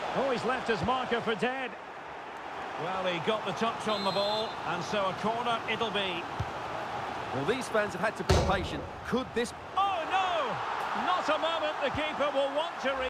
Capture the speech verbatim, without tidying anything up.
Oh, he's left his marker for dead. Well, he got the touch on the ball, and so a corner it'll be. Well, these fans have had to be patient. Could this... Oh, no! Not a moment the keeper will want to read.